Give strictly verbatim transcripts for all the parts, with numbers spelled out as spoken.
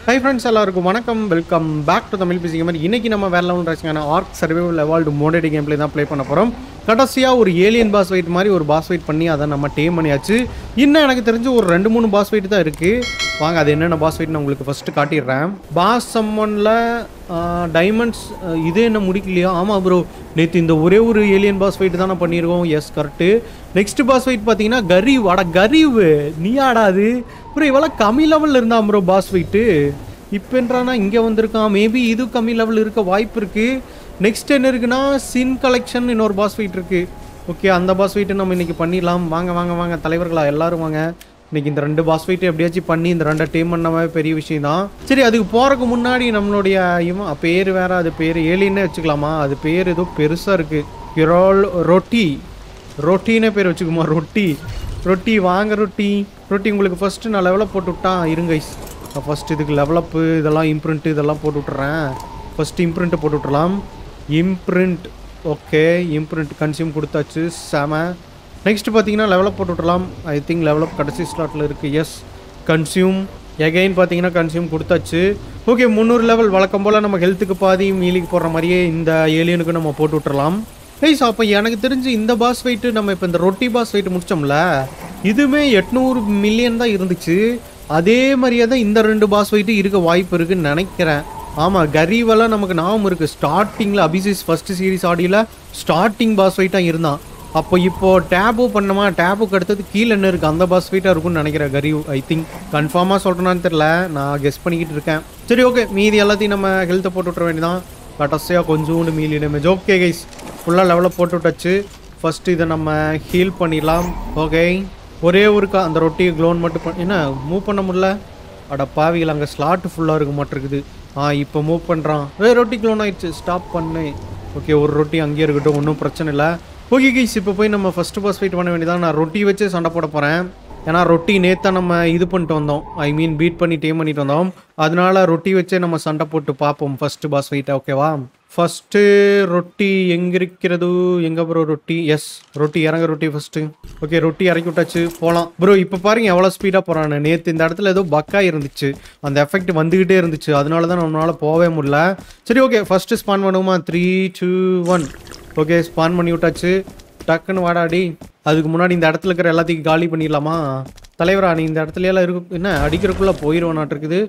Hi friends, எல்லாருக்கும் வணக்கம். Welcome back to Tamil PC gamer. இன்னைக்கு நம்ம வேற லெவல் ரசிக்கான ARK survival evolved modded game play தான் ப்ளே பண்ண போறோம். கடைசியா ஒரு ஏலியன் பாஸ் ஃபைட் மாதிரி ஒரு பாஸ் ஃபைட் பண்ணி அதை நம்ம டேம் பண்ணியாச்சு. இன்னும் எனக்கு தெரிஞ்சு ஒரு ரெண்டு மூணு பாஸ் ஃபைட் தான் இருக்கு. வாங்க அது என்னென்ன பாஸ் ஃபைட் நான் உங்களுக்கு ஃபர்ஸ்ட் காட்டிடுறேன். பாஸ் சம்மன்ல டைமண்ட்ஸ் இது என்ன முடிக்கலையா? ஆமாம் ப்ரோ, நேற்று இந்த ஒரே ஒரு ஏலியன் பாஸ் ஃபைட் தானே பண்ணியிருக்கோம். Yes correct. Next boss fight பார்த்தீங்கன்னா கரீவ். அட கரீவ் நீ ஆடாது ப்ரோ, இவ்வளோ கம்மி லெவலில் இருந்தான் ப்ரோ பாஸ் ஃபைட்டு. இப்போன்றானா இங்கே வந்திருக்கான். மேபி இது கம்மி லெவலில் இருக்க வாய்ப்பு இருக்குது. நெக்ஸ்ட் என்ன இருக்குன்னா சின் கலெக்ஷன் இன்னொரு பாஸ் ஃபைட் இருக்குது. ஓகே, அந்த பாஸ் ஃபைட்டு நம்ம இன்றைக்கி பண்ணிடலாம். வாங்க வாங்க வாங்க தலைவர்களா எல்லோரும் வாங்க. இன்றைக்கி இந்த ரெண்டு பாஸ் ஃபைட்டு எப்படியாச்சும் பண்ணி இந்த ரெண்டு டீம் பண்ணவே பெரிய விஷயம் தான். சரி, அதுக்கு போகிறதுக்கு முன்னாடி நம்மளுடைய இவன் பேர் வேறு, அது பேர் ஏலியன்னே வச்சுக்கலாமா? அது பேர் ஏதோ பெருசாக இருக்குது. கிரோல் ரொட்டி ரொட்டினே பேர் வச்சுக்குமா? ரொட்டி ரொட்டி வாங்க ரொட்டி ரொட்டி உங்களுக்கு ஃபஸ்ட்டு நான் லெவலப் போட்டு விட்டான். இருங்க நான் ஃபஸ்ட்டு இதுக்கு லெவலப்பு இதெல்லாம் இம்ப்ரிண்ட்டு இதெல்லாம் போட்டு விட்றேன். ஃபஸ்ட்டு இம்ப்ரிண்ட்டு போட்டு விட்றலாம். இம்ப்ரிண்ட் ஓகே, இம்ப்ரிண்ட் கன்சியூம் கொடுத்தாச்சு. செம. நெக்ஸ்ட்டு பார்த்தீங்கன்னா லெவலப் போட்டு விட்றலாம். ஐ திங்க் லெவலப் கடைசி ஸ்லாட்டில் இருக்குது. எஸ் கன்சியூம் எகைன் பார்த்தீங்கன்னா கன்சியூம் கொடுத்தாச்சு. ஓகே, முந்நூறு லெவல் வழக்கம் போல் நம்ம ஹெல்த்துக்கு பாதி மீலிக்கு போடுற மாதிரியே இந்த ஏலியனுக்கு நம்ம போட்டு விட்றலாம். கைஸ், அப்போ எனக்கு தெரிஞ்சு இந்த பாஸ் ஃபைட்டு நம்ம இப்போ இந்த ரொட்டி பாஸ் ஃபைட்டு முடித்தோம்ல, இதுவுமே எட்நூறு மில்லியன் தான் இருந்துச்சு. அதே மாதிரியே தான் இந்த ரெண்டு பாஸ் ஃபைட்டு இருக்க வாய்ப்பு இருக்குதுன்னு நினைக்கிறேன். ஆமாம், கரீவெல்லாம் நமக்கு ஞாபகம் இருக்குது. ஸ்டார்டிங்கில் அபிசிஸ் ஃபஸ்ட்டு சீரீஸ் ஆடியில் ஸ்டார்டிங் பாஸ் ஃபைட்டாக இருந்தான். அப்போ இப்போது டேபு பண்ணோமா, டேபுக்கு அடுத்தது கீழே என்ன இருக்குது அந்த பாஸ் ஃபைட்டாக இருக்குன்னு நினைக்கிறேன் கரீவ். ஐ திங்க் கன்ஃபார்மாக சொல்கிறேன்னான்னு தெரில, நான் கெஸ் பண்ணிக்கிட்டு இருக்கேன். சரி ஓகே, மீதி எல்லாத்தையும் நம்ம ஹெல்த்தை போட்டு விட்ற வேண்டியதான். கடைசியாக கொஞ்சோண்டு மீலி டேமேஜ். ஓகே கைஸ், ஃபுல்லாக லெவலில் போட்டு விட்டாச்சு. ஃபஸ்ட்டு இதை நம்ம ஹீல் பண்ணிடலாம். ஓகே, ஒரே ஒருக்கா அந்த ரொட்டியை க்ளோன் மட்டும் பண்ண என்ன மூவ் பண்ண முடியல. அட பாவிகள், அங்கே ஸ்லாட்டு ஃபுல்லாக இருக்க மாட்டிருக்குது. ஆ இப்போ மூவ் பண்ணுறான். வே ரொட்டி க்ளோன் ஆயிடுச்சு. ஸ்டாப் பண்ணு. ஓகே, ஒரு ரொட்டி அங்கேயே இருக்கட்டும், ஒன்றும் பிரச்சனை இல்லை. ஓகே கைஸ், இப்போ போய் நம்ம ஃபஸ்ட்டு பாஸ் ஃபைட் பண்ண வேண்டியதான். நான் ரொட்டி வச்சு சண்டை போட போகிறேன். ஏன்னா ரொட்டி நேற்று நம்ம இது பண்ணிட்டு வந்தோம், ஐ மீன் பீட் பண்ணி டேம் பண்ணிட்டு வந்தோம். அதனால ரொட்டி வச்சே நம்ம சண்டை போட்டு பார்ப்போம் ஃபஸ்ட்டு பாஸ் ஃபைட்டை. ஓகேவா? ஃபஸ்ட்டு ரொட்டி எங்கே இருக்கிறது? எங்கே ப்ரோ ரொட்டி? எஸ் ரொட்டி இறங்க ரொட்டி ஃபஸ்ட்டு. ஓகே, ரொட்டி இறக்கி விட்டாச்சு, போகலாம் ப்ரோ. இப்போ பாருங்க எவ்வளோ ஸ்பீடாக போகிறான்னு. நேற்று இந்த இடத்துல ஏதோ பக்காக இருந்துச்சு, அந்த எஃபெக்ட் வந்துக்கிட்டே இருந்துச்சு. அதனால தான் நம்மளால் போகவே முடியல. சரி ஓகே, ஃபஸ்ட்டு ஸ்பான் பண்ணுவோமா? Three two one. Okay, spawn பண்ணி விட்டாச்சு. டக்குன்னு வாடாடி. அதுக்கு முன்னாடி இந்த இடத்துல இருக்கிற எல்லாத்தையும் காலி பண்ணிடலாமா? தலைவரா நீ இந்த இடத்துல எல்லாம் இருக்கு என்ன அடிக்கிறதுக்குள்ளே போயிடுவோன்னாட்டு இருக்குது.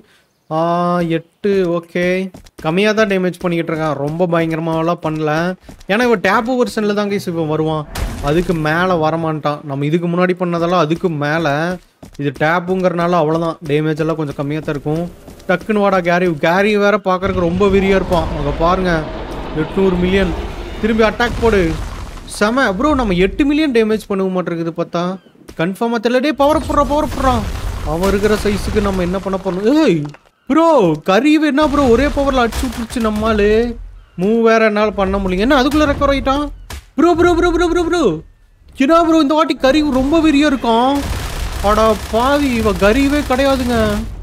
எட்டு ஓகே, கம்மியாக தான் டேமேஜ் பண்ணிக்கிட்டு இருக்கான். ரொம்ப பயங்கரமாகலாம் பண்ணல. ஏன்னா இவன் டேப்பு வெர்ஷனில் தான் கைஸ் இப்போ வருவான். அதுக்கு மேலே வரமாட்டான். நம்ம இதுக்கு முன்னாடி பண்ணதெல்லாம் அதுக்கு மேலே. இது டேப்புங்கிறனால அவ்வளோதான், டேமேஜ் எல்லாம் கொஞ்சம் கம்மியாக தான் இருக்கும். டக்குன்னு வாடா கேரி. கேரி வேறு பார்க்குறதுக்கு ரொம்ப வெறியாக இருப்பான். அங்கே பாருங்கள், எட்நூறு மில்லியன். திரும்பி அட்டாக் போடு. செம ப்ரோ, நம்ம எட்டு மில்லியன் டேமேஜ் பண்ண மாட்டேங்குது பார்த்தா. கன்ஃபார்மாக தெரியல. டே பவர் போடுறான் பவர் போடுறான். அவன் இருக்கிற சைஸுக்கு நம்ம என்ன பண்ண போறோம்? ஏய் ப்ரோ, கரீவ் என்ன ப்ரோ ஒரே பவரில் அடிச்சு விட்டுருச்சு நம்மால். மூவ் வேறு என்னால் பண்ண முடியல. என்ன அதுக்குள்ளே ரெக்கவர் ஆகிட்டான் bro bro bro bro bro bro ஏன்னா ப்ரோ இந்த வாட்டி கரீவ் ரொம்ப வெறியாக இருக்கான். அடா பாவி, இவன் கரீவே கிடையாதுங்க,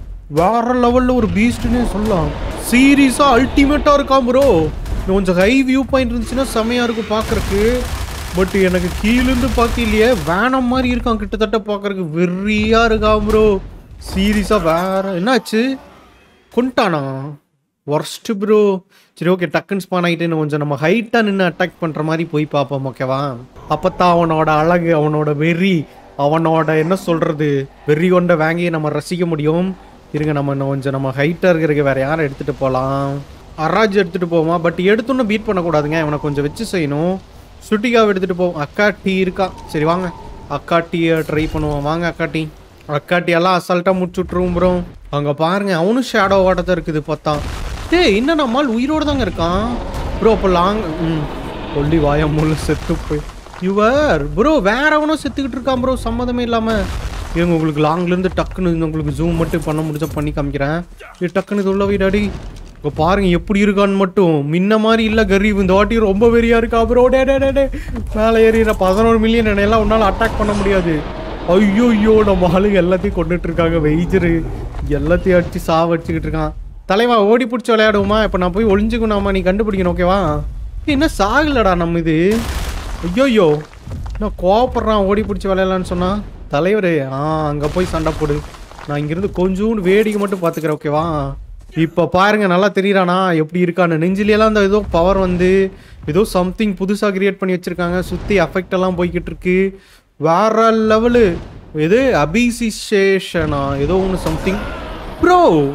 வேற லெவலில் ஒரு பீஸ்ட்னே சொல்லலாம். சீரியஸாக அல்டிமேட்டாக இருக்கான் ப்ரோ. கொஞ்சம் ஹை வியூ பாயிண்ட் இருந்துச்சுன்னா செமையாக இருக்கும் பார்க்குறக்கு. பட் எனக்கு கீழேருந்து பார்க்கலையே, வேனம் மாதிரி இருக்கான் கிட்டத்தட்ட பார்க்குறக்கு. வெறியாக இருக்கான் ப்ரோ சீரியஸாக. வேற என்னாச்சு கொண்டானா ஒர்ஸ்ட்டு ப்ரோ. சரி ஓகே, டக்குன்னு ஸ்பான் ஆகிட்டு கொஞ்சம் நம்ம ஹைட்டாக நின்று அட்டாக் பண்ணுற மாதிரி போய் பார்ப்போம். ஓகேவா? அப்போ தான் அவனோட அழகு, அவனோட வெறி, அவனோட என்ன சொல்கிறது வெறி கொண்ட வாங்கி நம்ம ரசிக்க முடியும். இருங்க, நம்ம இன்னும் கொஞ்சம் நம்ம ஹைட்டாக இருக்கிறதுக்கு வேறு யாரை எடுத்துகிட்டு போகலாம்? அராஜ் எடுத்துகிட்டு போவோமா? பட் எடுத்தோன்னு பீட் பண்ணக்கூடாதுங்க, இவனை கொஞ்சம் வச்சு செய்யணும். சுட்டிக்காவை எடுத்துகிட்டு போவோம். அக்கா டீ இருக்கா? சரி வாங்க அக்கா டீயை ட்ரை பண்ணுவோம். வாங்க அக்கா டீ. அக்காட்டி எல்லாம் அசால்ட்டாக முடிச்சு விட்ருவோம் ப்ரோ. அங்கே பாருங்க, அவனும் ஷேடோ வாட்டத்தான் இருக்குது பார்த்தா. டே இன்னும் நம்மால் உயிரோடு தாங்க இருக்கான் ப்ரோ. அப்போ லாங் ம் கொல்லி வாயா முழு செத்து போய் இவர் ப்ரோ வேற அவனும் செத்துக்கிட்டு இருக்கான் ப்ரோ, சம்மந்தமே இல்லாமல். இவங்க உங்களுக்கு லாங்லேருந்து டக்குன்னு உங்களுக்கு ஜூம் மட்டும் பண்ண முடிஞ்சா பண்ணி காமிக்கிறேன். இது டக்குன்னு இது உள்ள வீடாடி. இப்போ பாருங்க எப்படி இருக்கான்னு மட்டும். முன்ன மாதிரி இல்லை கரீவ், இந்த வாட்டி ரொம்ப வெறியாக இருக்கா ப்ரோ. டே டே டே டே மேலே ஏறிற பதினோரு மில்லியன் என்னையெல்லாம் உன்னால் அட்டாக் பண்ண முடியாது. ஐயோ ஐயோ, நம்ம ஆளுங்க எல்லாத்தையும் கொண்டுட்டு இருக்காங்க. வெயிஜரு எல்லாத்தையும் அடிச்சு சாவடிச்சுக்கிட்டு இருக்கான். தலைவா ஓடி பிடிச்சி விளையாடுவோமா? இப்போ நான் போய் ஒளிஞ்சுக்கணுமா, நீ கண்டுபிடிக்கணும். ஓகேவா? என்ன சாகலடா நம்ம இது. ஐயோயோ, நான் கோவப்படுறான் ஓடி பிடிச்சி விளையாடலான்னு சொன்னா. தலைவர் ஆ அங்கே போய் சண்டை போடு. நான் இங்கிருந்து கொஞ்சோண்டு வேடிக்கை மட்டும் பார்த்துக்கிறேன் ஓகேவா. இப்போ பாருங்க நல்லா தெரியுறானா எப்படி இருக்கான்னு. நெஞ்சிலெல்லாம் அந்த ஏதோ பவர் வந்து ஏதோ சம்திங் புதுசாக கிரியேட் பண்ணி வச்சுருக்காங்க. சுற்றி எஃபெக்ட் எல்லாம் போய்கிட்டு இருக்கு. வேற லெவலு. எது அபிசிசேஷனா ஏதோ ஒன்று சம்திங். ப்ரோ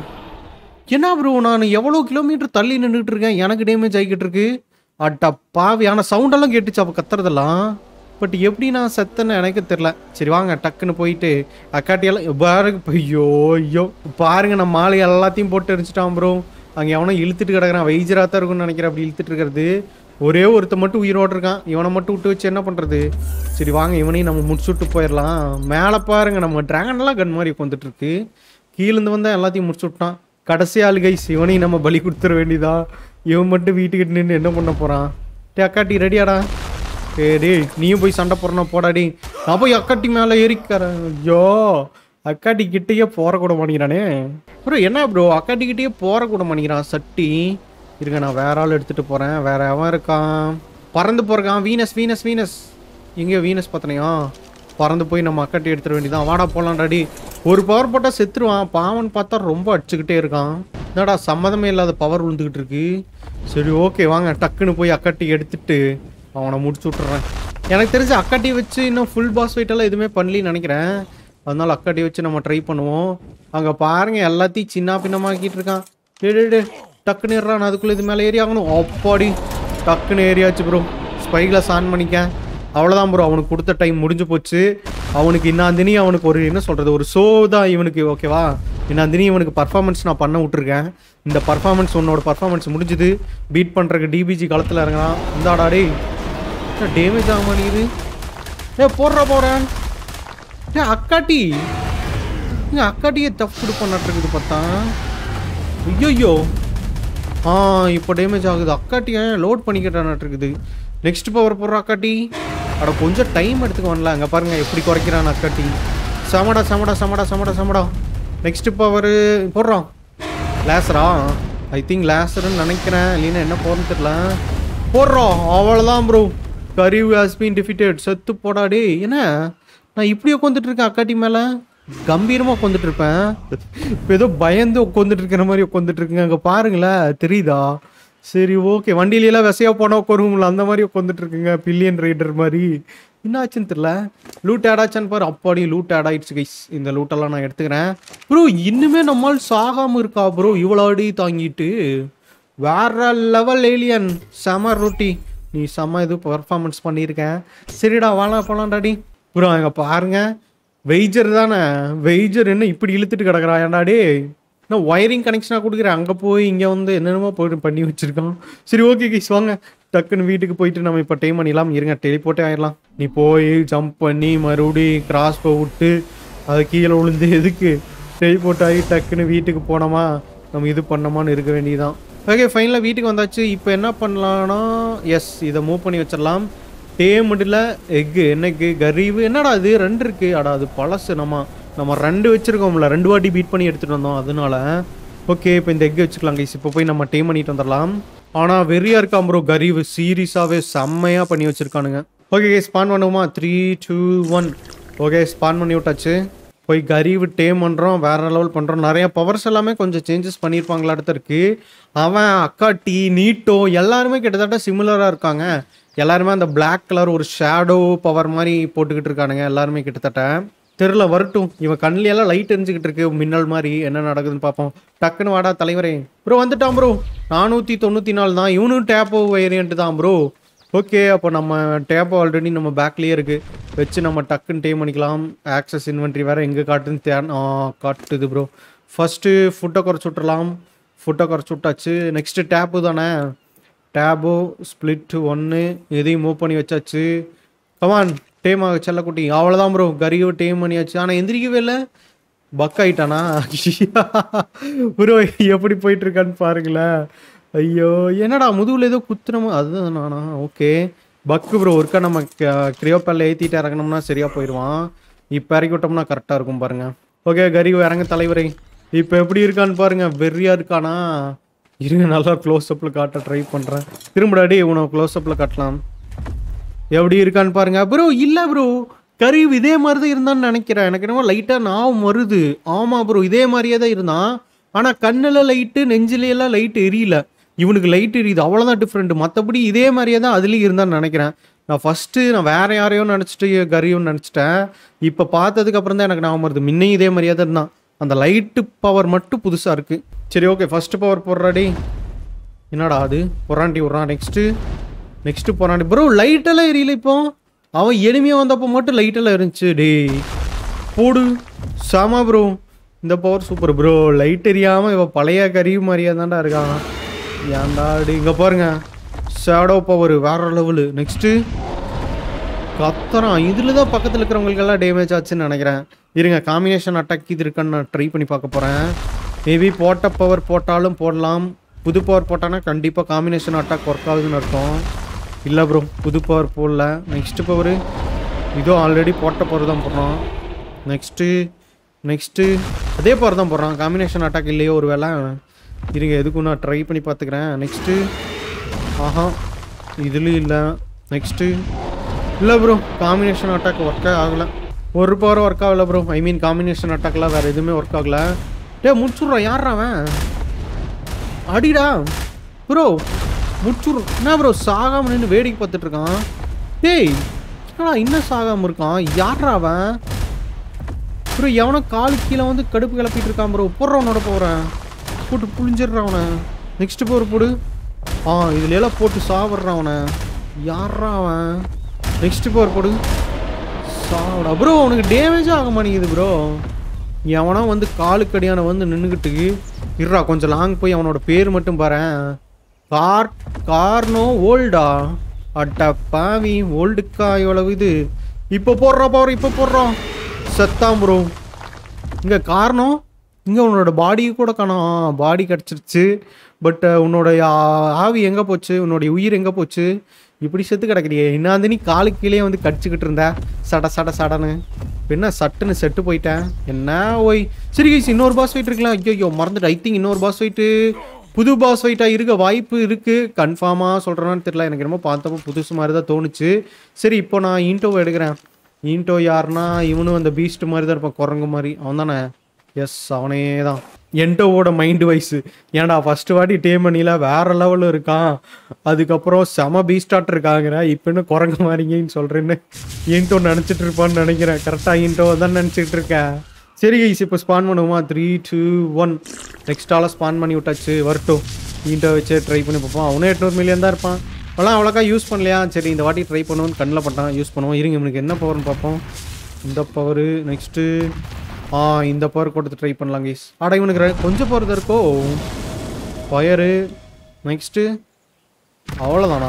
என்ன ப்ரோ நான் எவ்வளோ கிலோமீட்டர் தள்ளி நின்றுட்டு இருக்கேன், எனக்கு டேமேஜ் ஆகிக்கிட்டு இருக்கு. அட்டா பாவி. ஆனால் சவுண்டெல்லாம் கேட்டுச்சு அப்போ கத்துறதெல்லாம். பட் எப்படி நான் செத்தேன்னு எனக்கு தெரில. சரி வாங்க டக்குன்னு போயிட்டு அக்காட்டியெல்லாம் பாருங்க. ஐயோ ஐயோ பாருங்க நம்ம மாலை எல்லாத்தையும் போட்டு எரிச்சிட்டான் ப்ரோ. அங்கே எவனோ இழுத்துட்டு கிடக்குறான். வைஜராக தான் இருக்குன்னு நினைக்கிறேன் அப்படி இழுத்துட்டு இருக்கிறது. ஒரே ஒருத்த மட்டும் உயிரோடு இருக்கான். இவனை மட்டும் விட்டு வச்சு என்ன பண்ணுறது. சரி வாங்க இவனையும் நம்ம முடிச்சுட்டு போயிடலாம். மேலே பாருங்க நம்ம ட்ராகன்லாம் கன் மாதிரி உட்காந்துட்டு இருக்கு. கீழேருந்து வந்தால் எல்லாத்தையும் முடிச்சு விட்டான். கடைசி ஆள் கைஸ் இவனையும் நம்ம பலி கொடுத்துட வேண்டியதா. இவன் மட்டும் வீட்டுக்கிட்டு நின்று என்ன பண்ண போகிறான். டே அக்காட்டி ரெடியாடா. சரி நீயும் போய் சண்டை போடுறனா போடாடி. நான் போய் அக்காட்டி மேலே ஏறிக்கிறேன். ஐயோ அக்காட்டி கிட்டேயே போற கூட மாட்டேங்கிறானே ப்ரோ. என்ன ப்ரோ அக்காட்டி கிட்டேயே போற கூட மாட்டேங்கிறான் சட்டி. இருங்க நான் வேற ஆள் எடுத்துகிட்டு போகிறேன். வேற எவன் இருக்கான் பறந்து போகிறான். வீனஸ் வீனஸ் வீனஸ் எங்கேயோ வீனஸ் பார்த்தனையா. பறந்து போய் நம்ம அக்காட்டி எடுத்துட வேண்டியதான். வாடா போகலான்டாடி. ஒரு பவர் போட்டால் செத்துருவான். பாவன் பார்த்தா ரொம்ப அடிச்சுக்கிட்டே இருக்கான். என்னடா சம்மதமே இல்லாத பவர் விழுந்துக்கிட்டு இருக்கு. சரி ஓகே வாங்க டக்குன்னு போய் அக்காட்டி எடுத்துட்டு அவனை முடிச்சு விட்டுறேன். எனக்கு தெரிஞ்ச அக்காட்டி வச்சு இன்னும் ஃபுல் பாஸ் ஃபைட்டெல்லாம் எதுவுமே பண்ணலின்னு நினைக்கிறேன். அதனால அக்காட்டி வச்சு நம்ம ட்ரை பண்ணுவோம். அங்கே பாருங்க எல்லாத்தையும் சின்ன பின்னமாக்கிட்டு இருக்கான். டே டக்குன்னு ஏறான். நான் அதுக்குள்ளே இது மேலே ஏறி ஆகணும். அப்பாடி டக்குன்னு ஏறியாச்சு ப்ரோ. ஸ்பை கிளாஸ் ஆன் பண்ணிக்க. அவ்வளோதான் ப்ரோ அவனுக்கு கொடுத்த டைம் முடிஞ்சு போச்சு. அவனுக்கு இன்னாந்தினி அவனுக்கு ஒரு என்ன சொல்கிறது ஒரு ஷோ தான் இவனுக்கு ஓகேவா. இன்னாந்தினி இவனுக்கு பர்ஃபார்மன்ஸ் நான் பண்ண விட்ருக்கேன். இந்த பர்ஃபார்மன்ஸ் உன்னோட பர்ஃபார்மன்ஸ் முடிஞ்சுது. பீட் பண்ணுறதுக்கு டிபிஜி களத்தில் இறங்கலாம். இந்தாடா டே டேமேஜ் ஆக மாட்டேங்குது. ஏ போடுறா போகிறேன். ஏ அக்காட்டி இங்கே அக்காட்டியே தப்பு கொடுப்பண்ணாட்டு இருக்குது பார்த்தா. ஐயோ ஆ இப்போ டேமேஜ் ஆகுது. அக்காட்டியை லோட் பண்ணிக்கிட்டான்ட்டு இருக்குது. நெக்ஸ்ட் பவர் போடுற அக்காட்டி. அட கொஞ்சம் டைம் எடுத்துக்க வரல. அங்கே பாருங்கள் எப்படி குறைக்கிறான் அக்காட்டி. சமடா சமடா சமடா சமடா சமடா. நெக்ஸ்ட் பவர் போடுறான். லேசரா ஐ திங்க் லேசருன்னு நினைக்கிறேன். இல்லைன்னா என்ன போகிறேன்னு தெரியல. போடுறோம் அவ்வளோதான் ப்ரோ. கரிவு ஹாஸ் பீன் டிஃபீட்டட். செத்து போடாடி. என்ன நான் இப்படி உட்காந்துட்டு இருக்கேன் அக்காட்டி மேலே. கம்பீரமாக உட்காந்துட்டு இருப்பேன். இப்போ ஏதோ பயந்து உட்காந்துட்டு இருக்கிற மாதிரி உட்காந்துட்டு இருக்குங்க. அங்கே பாருங்களேன் தெரியுதா. சரி ஓகே வண்டியிலலாம் விசையாக போனால் உட்காருங்களா அந்த மாதிரி உட்காந்துட்டு இருக்குங்க. பில்லியன் ரைடர் மாதிரி. என்ன ஆச்சுன்னு தெரியல. லூட் ஆட் ஆச்சான்னு பாரு. அப்பாடி லூட் ஆட் ஆயிடுச்சு கைஸ். இந்த லூட்டெல்லாம் நான் எடுத்துக்கிறேன் ப்ரோ. இன்னுமே நம்மால் சாகாமல் இருக்கா ப்ரோ. இவ்வளோ அடி தாங்கிட்டு வேற லெவல் ஏலியன். செம ரொட்டி நீ செம்ம இது பர்ஃபார்மன்ஸ் பண்ணியிருக்கேன். சரிடா வாழ போகலான்டாடி ப்ரோ. அங்கே பாருங்க வெய்ஜர் தானே. வெய்ஜர் என்ன இப்படி இழுத்துட்டு கிடக்குறா ஏன்டாடி. நான் ஒயரிங் கனெக்ஷனாக கொடுக்குறேன். அங்கே போய் இங்கே வந்து என்னென்னமோ போய்ட்டு பண்ணி வச்சுருக்கான். சரி ஓகே கைஸ் வாங்க டக்குன்னு வீட்டுக்கு போயிட்டு நம்ம இப்போ டைம் பண்ணிடலாம். இருங்க டெலிபோர்ட்டே ஆகிடலாம். நீ போய் ஜம்ப் பண்ணி மறுபடி கிராஸ் போ விட்டு அதை கீழே விழுந்து எதுக்கு டெலிபோர்ட் ஆகி டக்குன்னு வீட்டுக்கு போனோமா நம்ம இது பண்ணோமான்னு இருக்க வேண்டியதுதான். ஓகே ஃபைனலாக வீட்டுக்கு வந்தாச்சு. இப்போ என்ன பண்ணலான்னா எஸ் இதை மூவ் பண்ணி வச்சிடலாம். டேமடில் எக்கு என்ன எக்கு கரீவு என்னடா அது ரெண்டு இருக்குது. அடா அது பழசு. நம்ம நம்ம ரெண்டு வச்சுருக்கோம்ல ரெண்டு வாட்டி பீட் பண்ணி எடுத்துகிட்டு வந்தோம் அதனால. ஓகே இப்போ இந்த எக்கு வச்சுக்கலாம் கைஸ். இப்போ போய் நம்ம டேம் பண்ணிட்டு வந்துடலாம். ஆனால் வெறியாக இருக்கான் ப்ரோ. கரீவு சீரியஸாகவே செம்மையாக பண்ணி வச்சுருக்கானுங்க. ஓகே கைஸ் ஸ்பான் பண்ணுவோமா. Three two one. Okay spawn பண்ணி விட்டாச்சு. போய் கரீவு டேம் பண்ணுறோம். வேறு லெவல் பண்ணுறோம். நிறையா பவர்ஸ் எல்லாமே கொஞ்சம் சேஞ்சஸ் பண்ணியிருப்பாங்களா அடுத்த இருக்குது. அவன் அக்காட்டி நீட்டோ எல்லாருமே கிட்டத்தட்ட சிமிலராக இருக்காங்க. எல்லாருமே அந்த பிளாக் கலர் ஒரு ஷேடோ பவர் மாதிரி போட்டுக்கிட்டு இருக்கானுங்க எல்லாருமே கிட்டத்தட்ட. தெரில வரட்டும். இவன் கண்ணிலெல்லாம் லைட் எரிஞ்சுக்கிட்டு இருக்கு மின்னல் மாதிரி. என்ன நடக்குதுன்னு பார்ப்போம். டக்குன்னு வாடா தலைவரே. ப்ரோ வந்துட்டான் ப்ரோ. நானூற்றி தொண்ணூற்றி நாலு தான். இவனும் டேப்போ வேரியன்ட்டு தான் ப்ரோ. ஓகே அப்போ நம்ம டேப்போ ஆல்ரெடி நம்ம பேக்லேயே இருக்குது. வச்சு நம்ம டக்குன்னு டேம் பண்ணிக்கலாம். ஆக்சஸ் இன்வென்ட்ரி வேறு எங்கே காட்டுன்னு தே காட்டுது ப்ரோ. ஃபஸ்ட்டு ஃபுட்டை குறைச்சி விட்டுறலாம். ஃபுட்டை குறைச்சி விட்டாச்சு. நெக்ஸ்ட்டு டேப்பு தானே. டேபு ஸ்பிளிட் ஒன்று எதையும் மூவ் பண்ணி வச்சாச்சு. கமான் டேம் ஆக செல்லக்குட்டி. அவ்வளோதான் ப்ரோ. கரியோ டேம் பண்ணியாச்சு. ஆனால் எந்திரிக்கவே இல்லை. பக் ஆகிட்டானா ப்ரோ. எப்படி போயிட்டுருக்கான்னு பாருங்களேன். ஐயோ என்னடா முதுகில் ஏதோ குத்துறமோ அதுதான் நானா. ஓகே பக்கு ப்ரோ. ஒருக்கா நம்ம கிரியோப்பேலில் ஏற்றிட்டு இறங்கினோம்னா சரியாக போயிடுவான். இப்போ இறக்கி விட்டோம்னா கரெக்டாக இருக்கும் பாருங்கள். ஓகே கரியோ இறங்க தலைவரை. இப்போ எப்படி இருக்கான்னு பாருங்கள். வெறியாக இருக்கானா. இருங்க நல்லா க்ளோஸ்அப்பில் காட்ட ட்ரை பண்ணுறேன். திரும்படாடி உனக்கு க்ளோஸ்அப்பில் காட்டலாம். எப்படி இருக்கான்னு பாருங்க ப்ரோ. இல்லை ப்ரோ கரீவ் இதே மாதிரி தான் இருந்தான்னு நினைக்கிறேன். எனக்கு என்னமோ லைட்டாக ஞாபகம் வருது. ஆமாம் ப்ரோ, இதே மாதிரியே தான் இருந்தான். ஆனால் கண்ணில் லைட்டு, நெஞ்சிலையெல்லாம் லைட்டு எரியல. இவனுக்கு லைட் எரியுது, அவ்வளோதான் டிஃப்ரெண்ட்டு. மற்றபடி இதே மாதிரியே தான் அதுலேயும் இருந்தான்னு நினைக்கிறேன். நான் ஃபஸ்ட்டு நான் வேறு யாரையோ நினச்சிட்டு கரியோன்னு நினச்சிட்டேன். இப்போ பார்த்ததுக்கப்புறம் தான் எனக்கு ஞாபகம் வருது, முன்னையும் இதே மாதிரியே தான் இருந்தான். அந்த லைட்டு பவர் மட்டும் புதுசாக இருக்குது. சரி ஓகே, ஃபஸ்ட்டு பவர் போடுறாடி. என்னடா அது பொறாண்டி விட்றான். நெக்ஸ்ட்டு நெக்ஸ்ட்டு பொறாண்டி ப்ரோ. லைட்டெல்லாம் எரியல. இப்போ அவன் எளிமையாக வந்தப்போ மட்டும் லைட்டெல்லாம் இருந்துச்சு. டே போடு சாமா ப்ரோ. இந்த பவர் சூப்பர் ப்ரோ. லைட் எரியாமல் இவன் பழைய கரிவு மாதிரியா தான்டா இருக்கான். ஏன்டா அப்படி இங்கே பாருங்க, ஷேடோ பவர் வேற லெவலு. நெக்ஸ்ட்டு கத்துறான். இதில் தான் பக்கத்தில் இருக்கிறவங்களுக்கெல்லாம் டேமேஜ் ஆச்சுன்னு நினைக்கிறேன். இருங்க, காம்பினேஷன் அட்டாக் இது இருக்கான்னு நான் ட்ரை பண்ணி பார்க்க போகிறேன். மேபி போட்ட பவர் போட்டாலும் போடலாம். புது பவர் போட்டானா கண்டிப்பாக காம்பினேஷன் அட்டாக் ஒர்க் ஆகுதுன்னு அர்த்தம். இல்லை ப்ரோ, புது பவர் போடல. நெக்ஸ்ட்டு பவர் இதோ ஆல்ரெடி போட்ட பவர் தான் போடுறான். நெக்ஸ்ட்டு நெக்ஸ்ட்டு அதே பவர் தான் போடுறான். காம்பினேஷன் அட்டாக் இல்லையோ ஒரு வேளை. இருங்க, எதுக்கும் நான் ட்ரை பண்ணி பார்த்துக்கிறேன். நெக்ஸ்ட்டு ஆஹா, இதுலேயும் இல்லை. நெக்ஸ்ட்டு இல்லை ப்ரோ, காம்பினேஷன் அட்டாக் ஒர்க்கே ஆகலை. ஒரு பவர் ஒர்க் ஆகலை ப்ரோ. ஐ மீன் காம்பினேஷன் அட்டாக்லாம் வேறு எதுவுமே ஒர்க் ஆகலை. டே முடிச்சுட்றான். யாரா அவன்? அடிடா ப்ரோ, முடிச்சுட்றான். என்ன ப்ரோ சாகாமல் நின்று வேடிக்கை பார்த்துட்ருக்கான்? டேய் என்னடா இன்னும் சாகாமல் இருக்கான்? யாரா அவன் ப்ரோ? எவனோ காலு கீழே வந்து கடுப்பு கிளப்பிட்டு இருக்கான் ப்ரோ. போடுறவனோட போகிறேன், போட்டு புளிஞ்சிடுறான் அவனை. நெக்ஸ்ட்டு போகிற போடு. ஆ இதுல எல்லாம் போட்டு சாப்பிட்றான் அவனை. யாரா அவன்? நெக்ஸ்ட்டு போகிற போடு. சாப்பிடா ப்ரோ. அவனுக்கு டேமேஜே ஆக மாட்டேங்குது ப்ரோ. எவனோ வந்து காலுக்கடியான வந்து நின்றுக்கிட்டு இருறா. கொஞ்சம் லாங் போய் அவனோட பேர் மட்டும் பாரு. கார் கார்னோ ஓல்டா. அட்ட பாவி, ஓல்டுக்கா எவ்வளவு இது. இப்போ போடுறா பவர், இப்போ போடுறான். செத்தான் ப்ரோ. இங்கே காரணம் இங்கே உன்னோட பாடி கூட காணோம். பாடி கிடச்சிருச்சு. பட் உன்னோட ஆவி எங்கே போச்சு? உன்னோடைய உயிர் எங்கே போச்சு? இப்படி செத்து கிடக்குறியே. இன்னாந்து நீ காலுக்கு கீழே வந்து கடிச்சிக்கிட்டு இருந்த சட சட சடன்னு. என்ன சட்டுன்னு செட்டு போயிட்டேன். என்ன ஓய். சரி கைஸ், இன்னொரு பாஸ் ஃபைட் இருக்கலாம். ஐயோ ஐயோ மறந்துட்டு. ஐ திங்க் இன்னொரு பாஸ் ஃபைட்டு புது பாஸ் ஃபைட்டாக இருக்க வாய்ப்பு இருக்குது. கன்ஃபார்மாக சொல்கிறேன்னு தெரியல. எனக்கு என்னமோ பார்த்தப்போ புதுசு மாதிரி தான் தோணுச்சு. சரி இப்போ நான் இன்டோவை எடுக்கிறேன். இன்டோ யாருன்னா இவனும் அந்த பீஸ்ட் மாதிரி தான் இருப்பான், குரங்கு மாதிரி. அவன் தானே? எஸ், அவனே தான். என்டோவோட மைண்டு வைஸு. ஏன்டா ஃபஸ்ட்டு வாட்டி டேம் பண்ணியில் வேறு லெவலில் இருக்கான், அதுக்கப்புறம் செம பீஸ்டாட் இருக்காங்கிற, இப்போ இன்னும் குரங்கு மாதிரிங்கன்னு சொல்கிறேன்னு இன்டோ நினச்சிட்டு இருப்பான்னு நினைக்கிறேன். கரெக்டாக இன்டோவை தான் நினச்சிட்டு இருக்கேன். சரி கைஸ், இப்போ ஸ்பான் பண்ணுவோமா? Three two one. நெக்ஸ்ட் ஆளாக ஸ்பான் பண்ணி விட்டாச்சு. வரட்டும், இன்டோ வச்சு ட்ரை பண்ணி பார்ப்போம். அவனே எட்நூறு மில்லியன் தான் இருப்பான். அவெல்லாம் அவ்வளோக்கா யூஸ் பண்ணலையா? சரி இந்த வாட்டி ட்ரை பண்ணுவோன்னு கண்ணில் பட்டான். யூஸ் பண்ணுவோம். இருங்க, இவனுக்கு என்ன பவர்னு பார்ப்போம். இந்த பவரு. நெக்ஸ்ட்டு ஆ இந்த பவர் கொடுத்து ட்ரை பண்ணலாம் கைஸ். ஆடா இவனுக்கு கொஞ்சம் பவர் தான் இருக்கோ. ஃபயரு. நெக்ஸ்ட்டு அவ்வளோதானா?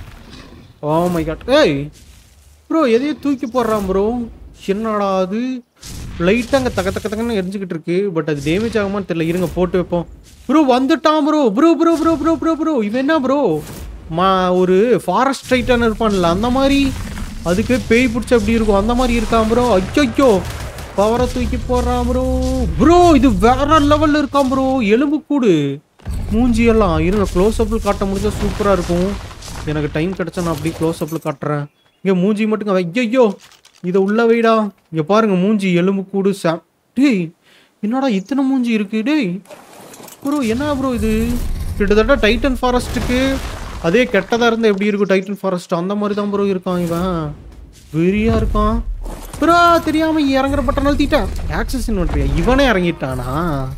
Oh my god. ஏய் ப்ரோ, எதையும் தூக்கி போடுறான் ப்ரோ. என்னடா அது? லைட்டாக அங்கே தக்க தக்க தக்கன்னு எரிஞ்சிக்கிட்டு இருக்கு. பட் அது டேமேஜ் ஆகுமான்னு தெரியல. இருங்க போட்டு வைப்போம். ப்ரோ வந்துட்டான் bro. Bro bro bro bro bro bro இவன் என்ன ப்ரோ? மா ஒரு ஃபாரஸ்ட் ரைட்டான இருப்பான்ல அந்த மாதிரி, அதுக்கு பேய் பிடிச்ச அப்படி இருக்கும் அந்த மாதிரி இருக்கான் ப்ரோ. அச்சோ, பவரை தூக்கி போடுறான் ப்ரோ. ப்ரோ இது வேற லெவலில் இருக்கான் ப்ரோ. எலும்பு கூடு மூஞ்சியெல்லாம். இருங்க க்ளோஸ் அப்பில் காட்ட முடிஞ்சா சூப்பராக இருக்கும். எனக்கு டைம் கிடச்சா நான் அப்படியே க்ளோஸ் அப்பில் காட்டுறேன். இங்கே மூஞ்சி மட்டும். ஐயோ இதை உள்ள வைடா. இங்கே பாருங்க மூஞ்சி, எலும்பு கூடு. சா டேய் என்னடா இத்தனை மூஞ்சி இருக்கு டேய் ப்ரோ? என்ன ப்ரோ இது? கிட்டத்தட்ட டைட்டன் ஃபாரஸ்ட்டுக்கு அதே கெட்டதாக இருந்தால் எப்படி இருக்கும் டைட்டன் ஃபாரஸ்ட், அந்த மாதிரி தான் ப்ரோ இருக்கான் இவன். வெறியாக இருக்கான் ப்ரோ. தெரியாமல் இறங்குற பட்டன் அழுத்திட்டான். ஆக்சஸ் இன்வென்ட்ரியா? இவனே இறங்கிட்டானா?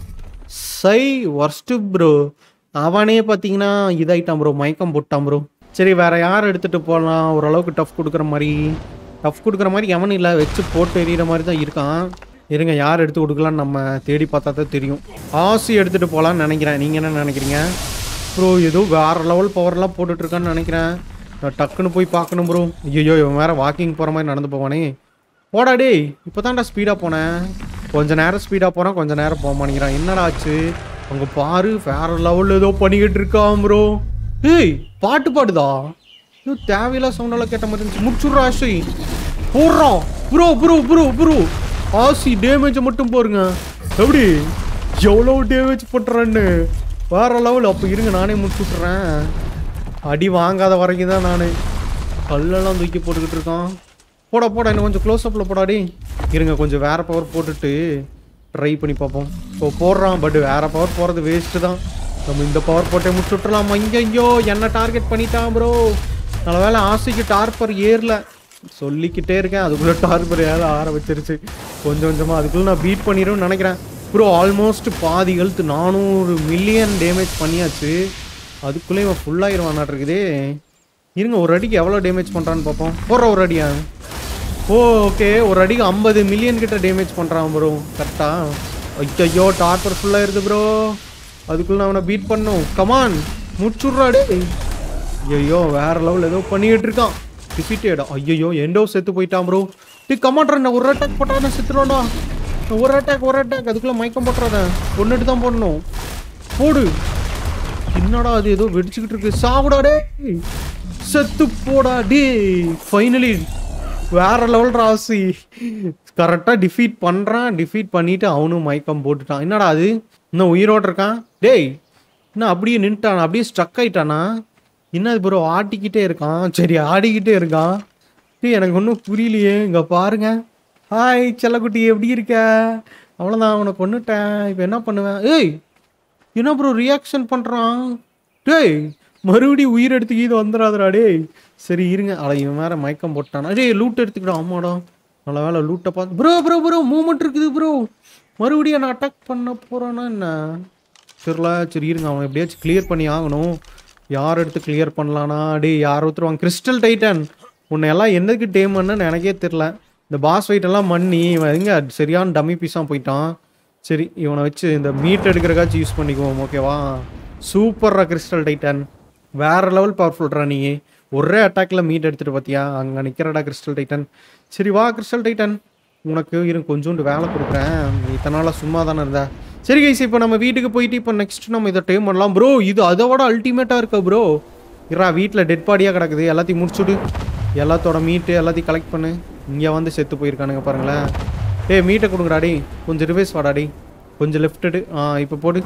சை ஒர்ஸ்ட்டு ப்ரோ. அவனே பார்த்தீங்கன்னா இதாயிட்டான் ப்ரோ, மயக்கம் போட்டான் ப்ரோ. சரி வேறு யார் எடுத்துகிட்டு போகலாம்? ஓரளவுக்கு டஃப் கொடுக்குற மாதிரி. டஃப் கொடுக்குற மாதிரி எவனும் இல்லை, வச்சு போட்டு எறிகிற மாதிரி தான் இருக்கான். இருங்க யார் எடுத்து கொடுக்கலான்னு நம்ம தேடி பார்த்தா தான் தெரியும். ஆசி எடுத்துகிட்டு போகலான்னு நினைக்கிறேன். நீங்கள் என்ன நினைக்கிறீங்க ப்ரோ? ஏதோ வேறு லெவல் பவர்லாம் போட்டுட்ருக்கான்னு நினைக்கிறேன். நான் டக்குன்னு போய் பார்க்கணும் ப்ரோ. ஐயோ இவன் வேறு வாக்கிங் போகிற மாதிரி நடந்து போவானே. போடா டேய், இப்போ தான்டா ஸ்பீடாக போனேன். கொஞ்சம் நேரம் ஸ்பீடாக போனால் கொஞ்சம் நேரம் போக மாட்டேங்கிறான். என்னடா ஆச்சு? அங்கே பாரு வேறு லெவலில் ஏதோ பண்ணிக்கிட்டு இருக்கான் ப்ரோ. ஏய் பாட்டு பாடுதா? ஏதோ தேவையில்ல சவுண்டெல்லாம் கேட்ட மாதிரி இருந்துச்சு. முடிச்சுட்றா ஆசி. போடுறான் ப்ரோ ப்ரோ ப்ரோ ப்ரோ. ஆசி டேமேஜை மட்டும் பாருங்க எப்படி எவ்வளோ டேமேஜ் போட்டுறான்னு. வேற லெவல். அப்போ இருங்க நானே முடிச்சு விட்றேன். அடி வாங்காத வரைக்கும் தான் நான். கல்லெல்லாம் தூக்கி போட்டுக்கிட்டு இருக்கான். போடா போடா இன்னும் கொஞ்சம் க்ளோஸ் அப்பில் போடாடி. இருங்க கொஞ்சம் வேறு பவர் போட்டுட்டு ட்ரை பண்ணி பார்ப்போம். ஸோ போடுறான், பட் வேறு பவர் போகிறது வேஸ்ட்டு தான். நம்ம இந்த பவர் போட்டே முடிச்சு விட்டுறலாம். ஐயோ என்ன டார்கெட் பண்ணிட்டான் ப்ரோ. நல்ல வேலை ஆசைக்கு டார்பர் ஏறல. சொல்லிக்கிட்டே இருக்கேன், அதுக்குள்ளே டார்பர் ஏற ஆரம்பிச்சிருச்சு கொஞ்சம் கொஞ்சமாக. அதுக்குள்ளே நான் பீட் பண்ணிடும்னு நினைக்கிறேன் ப்ரோ. ஆல்மோஸ்ட் பாதி ஹெல்த் நானூறு மில்லியன் டேமேஜ் பண்ணியாச்சு. அதுக்குள்ளே இவன் ஃபுல்லாகிடுவான் இருக்குதே. இருங்க ஒரு அடிக்கு எவ்வளோ டேமேஜ் பண்ணுறான்னு பார்ப்போம். போடுற ஒரு அடியா? ஓ ஓகே, ஒரு அடிக்கு ஐம்பது மில்லியன் கிட்ட டேமேஜ் பண்ணுறான் ப்ரோ கரெக்டாக. ஐயோ டார்பர் ஃபுல்லாக இருக்குது ப்ரோ. அதுக்குள்ளே அவனை பீட் பண்ணும். கமான் முடிச்சுட்றாடே. ஐயோ வேறு லெவல் ஏதோ பண்ணிக்கிட்டு இருக்கான். டிஃபிட்டேடா. ஐயோ எண்டோ செத்து போயிட்டான் ப்ரோ. டி கமாண்ட்றா ஒரு அட்டாக் போட்டாதான் செத்துருவாடா. ஒரு அட்டாக் ஒரு அட்டாக் அதுக்குள்ளே மயக்கம் போட்டுறாத. கொண்டுட்டு தான் போடணும். போடு. என்னடா அது ஏதோ வெடிச்சுக்கிட்டு இருக்கு. சாவுடாடே. செத்து போடா டே. ஃபைனலி வேற லெவல் ராசி. கரெக்டாக டிஃபீட் பண்ணுறான். டிஃபீட் பண்ணிவிட்டு அவனும் மயக்கம் போட்டுட்டான். என்னடா அது இன்னும் உயிரோடு இருக்கான். டேய் இன்னும் அப்படியே நின்ட்டானா, அப்படியே ஸ்ட்ரக் ஆகிட்டானா. என்னது ப்ரோ ஆட்டிக்கிட்டே இருக்கான். சரி ஆடிக்கிட்டே இருக்கான். டேய் எனக்கு ஒன்றும் புரியலையே. இங்கே பாருங்க. ஹாய் செல்லக்குட்டி எப்படி இருக்க? அவ்வளோதான் அவனை கொண்டுட்டேன். இப்போ என்ன பண்ணுவேன்? ஏய் என்ன ப்ரோ ரியாக்ஷன் பண்ணுறான். டேய் மறுபடியும் உயிர் எடுத்துக்கிது வந்துடாதடா டேய். சரி இருங்க. அட இவன் வேறு மயக்கம் போட்டானா. டேய் லூட் எடுத்துக்கிட்டான். ஆமாடா நல்ல வேலை லூட்டை பார்த்து. ப்ரோ ப்ரோ ப்ரோ மூமெண்ட் இருக்குது ப்ரோ. மறுபடியும் நான் அட்டாக் பண்ண போகிறான்னா என்ன தெரியல. சரி இருங்க அவன் எப்படியாச்சும் கிளியர் பண்ணி ஆகணும். யார் எடுத்து கிளியர் பண்ணலான்னா? டே யார் ஒருத்தருவாங்க. கிறிஸ்டல் டைட்டன் உன்னை எல்லாம் என்னதுக்கு டேம் பண்ணன்னு எனக்கே தெரில. இந்த பாஸ் ஃபைட்டெல்லாம் மண்ணி இவன் எங்கே சரியான டம்மி பீஸாக போயிட்டான். சரி இவனை வச்சு இந்த மீட் எடுக்கிறக்காச்சும் யூஸ் பண்ணிக்குவோம். ஓகேவா சூப்பர்ரா கிறிஸ்டல் டைட்டன். வேறு லெவல் பவர்ஃபுல்ரா. நீ ஒரே அட்டாக்ல மீட் எடுத்துகிட்டு பார்த்தியா? அங்கே நிற்கிறடா கிறிஸ்டல் டைட்டன். சரி வா கிறிஸ்டல் டைட்டன் உனக்கு இரு கொஞ்சோண்டு வேலை கொடுக்குறேன். நீ இத்தனை நாளாக சும்மா தானே இருந்த. சரி கைஸ் இப்போ நம்ம வீட்டுக்கு போயிட்டு இப்போ நெக்ஸ்ட் நம்ம இதை டைம் பண்ணலாம் ப்ரோ. இது அதை விட அல்டிமேட்டாக இருக்கா ப்ரோ. இரா வீட்டில் டெட் பாடியாக கிடக்குது. எல்லாத்தையும் முடிச்சுடு. எல்லாத்தோட மீட்டு எல்லாத்தையும் கலெக்ட் பண்ணு. இங்கே வந்து செத்து போயிருக்கானுங்க பாருங்களேன். ஏய் மீட்டை கொடுங்கடாடி. கொஞ்சம் ரிவைஸ் வாடாடி. கொஞ்சம் லெஃப்ட்டு. ஆ இப்போ போடு.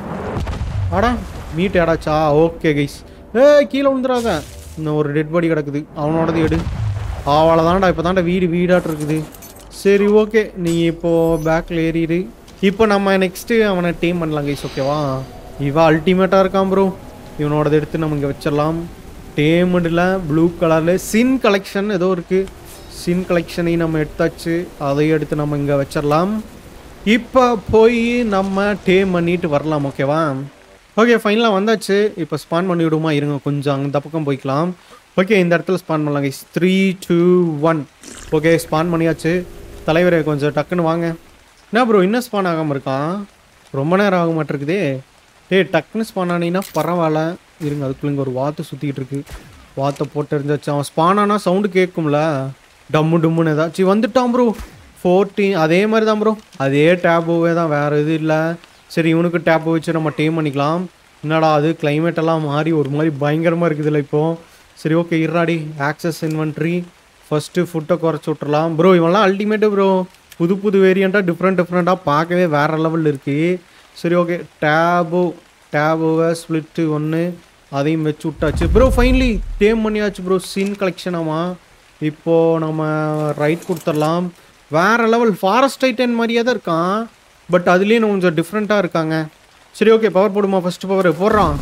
ஆடா மீட் ஆடாச்சா? Okay guys. ஏ கீழே விழுந்துடாத. இன்னும் ஒரு டெட் பாடி கிடக்குது. அவனோடது எடு. அவளை தான்டா இப்போ தான்டா வீடு வீடாட்டு இருக்குது. சரி ஓகே நீ இப்போது பேக்கில் ஏறிடு. இப்போ நம்ம நெக்ஸ்ட்டு அவனை டீம் பண்ணலாம் கைஸ். ஓகேவா இவன் அல்டிமேட்டாக இருக்கான் ப்ரோ. இவனோடது எடுத்து நம்ம இங்கே வச்சிடலாம். டேமடில் ப்ளூ கலரில் சின் கலெக்ஷன் ஏதோ இருக்குது. சின் கலெக்ஷனையும் நம்ம எடுத்தாச்சு. அதையும் எடுத்து நம்ம இங்கே வச்சிடலாம். இப்போ போய் நம்ம டேம் பண்ணிட்டு வரலாம். ஓகேவா ஓகே ஃபைனலாக வந்தாச்சு. இப்போ ஸ்பான் பண்ணி விடுமா? இருங்க கொஞ்சம் அந்த பக்கம் போய்க்கலாம். ஓகே இந்த இடத்துல ஸ்பான் பண்ணலாம் guys. Three two one. Okay spawn பண்ணியாச்சு. தலைவரே கொஞ்சம் டக்குன்னு வாங்க. என்ன ப்ரோ இன்னும் ஸ்பான் ஆகாமல் இருக்கான். ரொம்ப நேரம் ஆக மாட்டிருக்குதே. டேய் டக்குன்னு ஸ்பான் ஆனீங்கன்னா பரவாயில்ல. இருங்க அதுக்குள்ள இங்கே ஒரு வாத்து சுற்றிக்கிட்டு இருக்கு. வாத்தை போட்டு எரிஞ்சாச்சு. அவன் ஸ்பான் ஆனால் சவுண்டு கேட்கும்ல டம்மு டம்முன்னு ஏதாச்சும் வந்துட்டான் ப்ரோ. ஃபோர்டீன் அதே மாதிரி தான் ப்ரோ. அதே டேபோவே தான் வேறு எதுவும் இல்லை. சரி இவனுக்கு டேப்பை வச்சு நம்ம டீம் பண்ணிக்கலாம். என்னடா அது கிளைமேட்டெல்லாம் மாறி ஒரு மாதிரி பயங்கரமாக இருக்குதுல்ல இப்போது. சரி ஓகே இறாடி ஆக்சஸ் இன்வென்ட்ரி ஃபஸ்ட்டு ஃபுட்டை குறைச்சி விட்றலாம் ப்ரோ. இவன்லாம் அல்டிமேட்டு ப்ரோ. புது புது வேரியண்ட்டாக டிஃப்ரெண்ட் டிஃப்ரெண்ட்டாக பார்க்கவே வேறு லெவலில் இருக்குது. சரி ஓகே டேபோ டேபோவை ஸ்ப்ளிட்டு ஒன்று அதையும் வச்சு விட்டாச்சு ப்ரோ. ஃபைனலி டேம் பண்ணியாச்சு ப்ரோ. சின் கலெக்ஷனாமா இப்போது நம்ம ரைட் கொடுத்துடலாம். வேறு லெவல் ஃபாரஸ்ட் டைட்டன் மாதிரியே தான் இருக்கான். பட் அதுலேயும் கொஞ்சம் டிஃப்ரெண்ட்டாக இருக்காங்க. சரி ஓகே பவர் போடுமா? ஃபஸ்ட்டு பவர் போடுறான்.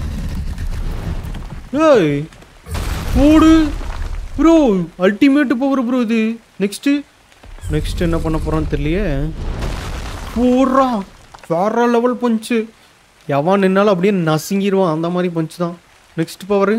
ஏய் போடு ப்ரோ அல்டிமேட்டு பவர் ப்ரோ இது. நெக்ஸ்ட்டு நெக்ஸ்ட் என்ன பண்ண போகிறான்னு தெரியலையே. போடுறான் வேற லெவல் பஞ்சு. எவன் நின்னாலும் அப்படியே நசுங்கிடுவான் அந்த மாதிரி பஞ்சு தான். Next power.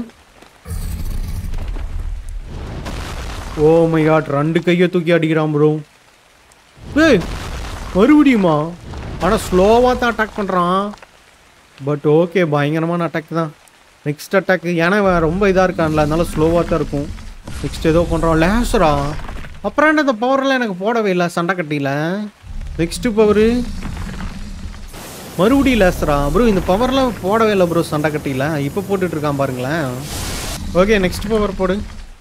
Oh my god ரெண்டு கையை தூக்கி அடிக்கிறான் ப்ரோ. ஏய் மறுபடியுமா? ஆனால் ஸ்லோவாக தான் அட்டாக் பண்ணுறான். பட் ஓகே பயங்கரமான அட்டாக் தான். நெக்ஸ்ட் அட்டாக்கு ஏன்னா ரொம்ப இதாக இருக்கான்ல அதனால ஸ்லோவாக தான் இருக்கும். நெக்ஸ்ட் ஏதோ பண்ணுறான் லேசரா. அப்புறம் என்ன இந்த பவரெல்லாம் எனக்கு போடவே இல்லை சண்டை கட்டியில். நெக்ஸ்ட்டு பவரு மறுபடியும் லேசரா ப்ரோ. இந்த பவர்லாம் போடவே இல்லை ப்ரோ சண்டை கட்டியில். இப்போ போட்டுட்ருக்கான் பாருங்களேன். ஓகே நெக்ஸ்ட் பவர் போடு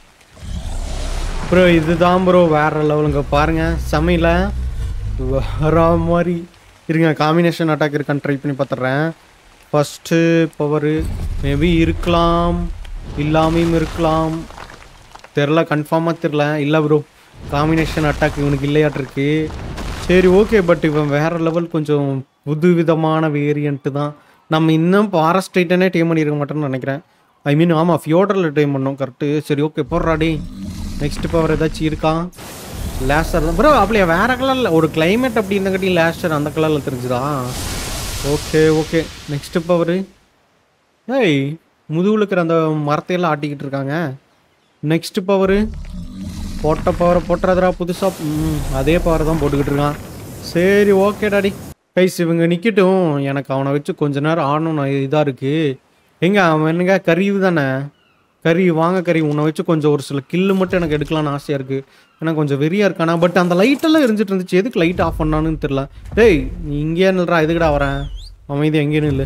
ப்ரோ. இதுதான் ப்ரோ வேறு லெவலுங்க பாருங்கள். சமையல வர மாதிரி இருங்க. காம்பினேஷன் அட்டாக் இருக்கான்னு ட்ரை பண்ணி பார்த்துட்றேன். ஃபஸ்ட்டு பவரு மேபி இருக்கலாம் இல்லாமையும் இருக்கலாம். தெரில கன்ஃபார்மாக தெரில. இல்லை ப்ரோ காம்பினேஷன் அட்டாக் இவனுக்கு இல்லையாட்டிருக்கு. சரி ஓகே. பட் இவன் வேறு லெவல், கொஞ்சம் புது விதமான வேரியண்ட்டு தான். நம்ம இன்னும் ஃபாரஸ்ட் டைட்டனே டீம் பண்ணியிருக்க மாட்டோம்னு நினைக்கிறேன். ஐ மீன் ஆமாம், ஃபியோடரில் டைம் பண்ணோம் கரெக்டு. சரி ஓகே போடுறாடி. நெக்ஸ்ட் பவர் ஏதாச்சும் இருக்கா? லேசர் தான் ப்ரோ. அப்படியே வேறு கலரில் ஒரு கிளைமேட் அப்படி இருந்தங்காட்டி லேசர் அந்த கலரில் தெரிஞ்சுதா? Okay okay. Next power. ஏய், முதுகுல இருக்கிற அந்த மரத்தையெல்லாம் ஆட்டிக்கிட்டு இருக்காங்க. Next power. போட்ட பவரை போட்டுறதுரா புதுசாக. ம் அதே பவர் தான் போட்டுக்கிட்டு இருக்கான். சரி ஓகே டாடி. கைஸ் இவங்க நிற்கட்டும், எனக்கு அவனை வச்சு கொஞ்ச நேரம் ஆடணும் இதாக இருக்குது. எங்க அவன் என்னங்க கறிவு தானே? கறி வாங்க கறி. உன்னை வச்சு கொஞ்சம் ஒரு சில கில்லு மட்டும் எனக்கு எடுக்கலான்னு ஆசையாக இருக்குது. ஏன்னா கொஞ்சம் வெறியாக இருக்கானா. பட் அந்த லைட்டெல்லாம் எரிஞ்சிட்டு இருந்துச்சு, எதுக்கு லைட் ஆஃப் பண்ணான்னு தெரில. டேய் நீ இங்கேயே நில்றா, எதுக்குடா வரேன்? அமைதி எங்கேயும் இல்லை.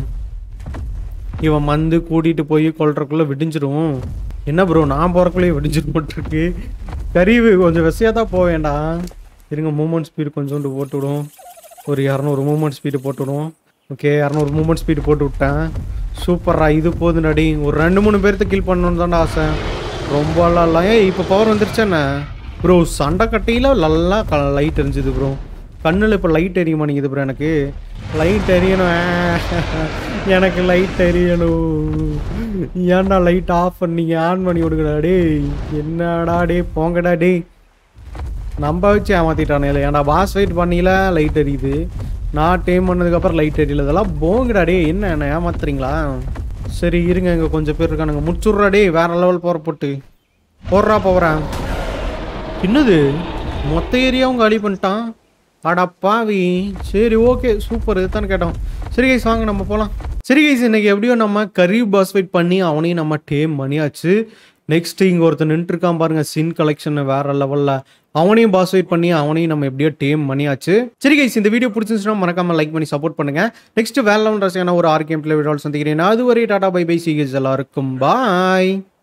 இவன் வந்து கூட்டிகிட்டு போய் கொள்றதுக்குள்ளே விடிஞ்சிடும். என்ன ப்ரோ நான் போகிறக்குள்ளேயே விடிஞ்சிட்டு போட்டிருக்கு. கறிவு கொஞ்சம் வெசையாக தான் போக வேண்டாம். இருங்க, மூமெண்ட் ஸ்பீடு கொஞ்சோண்டு போட்டு விடும். ஒரு இரநூறு மூமெண்ட் ஸ்பீடு போட்டு விடுவோம். ஓகே, இரநூறு மூமெண்ட் ஸ்பீடு போட்டு விட்டேன். சூப்பரா, இது போதும் நடி. ஒரு ரெண்டு மூணு பேர்த்த கில் பண்ணணுன்னு தான்டா ஆசை, ரொம்பலாம் இல்லை. ஏன் இப்போ பவர் வந்துருச்சு என்ன ப்ரோ? சண்டை கட்டியில் நல்லா க லைட் எரிஞ்சுது ப்ரோ. கண்ணில் இப்போ லைட் எரிய மாட்டேங்குது ப்ரோ. எனக்கு லைட் எரியணும், எனக்கு லைட் எரியணும். ஏன்டா லைட் ஆஃப் பண்ணீங்க? ஆன் பண்ணி விடுங்கடா டே. என்னடா டே, போங்கடா டே. நம்ப வச்சு ஏமாத்திட்டானே இல்லை. ஏன்டா பாஸ் வெயிட் பண்ணியில லைட் எரியுது, நான் டேம் பண்ணதுக்கப்புறம் லைட் எரியல. இதெல்லாம் போங்கடா டே. என்ன என்ன ஏமாத்துறீங்களா? சரி இருங்க, இங்கே கொஞ்சம் பேர் இருக்கானுங்க, முடிச்சுட்றா டே. வேறு லெவல் போகிற போட்டு போடுறா போகிறேன். என்னது மொத்த ஏரியாவும் காலி பண்ணிட்டான்? அடா பாவி. சரி ஓகே சூப்பர், இதுதானே கேட்டோம். சரி கைஸ் வாங்க நம்ம போகலாம். சரி கைஸ், இன்னைக்கு எப்படியோ நம்ம கரீவ் பாஸ் ஃபைட் பண்ணி அவனையும் நம்ம டேம் பண்ணியாச்சு. நெக்ஸ்ட் இங்கே ஒருத்தர் நின்றுருக்கான் பாருங்க, சின் கலெக்ஷன் வேற லெவலில். அவனையும் பாஸ் ஃபைட் பண்ணி அவனையும் நம்ம எப்படியோ டேம் பண்ணியாச்சு. சரி கைஸ், இந்த வீடியோ பிடிச்சிருந்துச்சுன்னா மறக்காம லைக் பண்ணி சப்போர்ட் பண்ணுங்க. நெக்ஸ்ட் வேற லெவல் ரசியான ஒரு ஆர் கேம் பிளே வீடியோ சந்திக்கிறேன். அதுவரை டாடா பை பை. சி கைஸ், எல்லாருக்கும் பாய்.